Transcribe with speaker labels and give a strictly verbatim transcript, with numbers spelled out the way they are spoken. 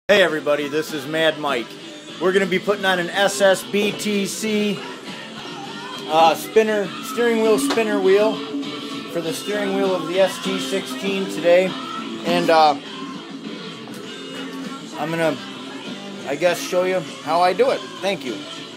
Speaker 1: Hey everybody, this is Mad Mike. We're going to be putting on an S S B T C uh, spinner, steering wheel spinner wheel for the steering wheel of the S T sixteen today. And uh, I'm going to, I guess, show you how I do it. Thank you.